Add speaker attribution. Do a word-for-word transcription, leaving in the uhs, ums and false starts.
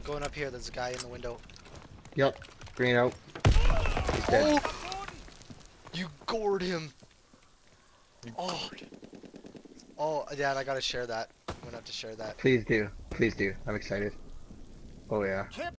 Speaker 1: Going up here, there's a guy in the window.
Speaker 2: Yep. Bring it out. He's dead.
Speaker 1: Oh! You gored him! Oh! Oh, Dad, I gotta share that. I'm gonna have to share that.
Speaker 2: Please do. Please do. I'm excited. Oh yeah.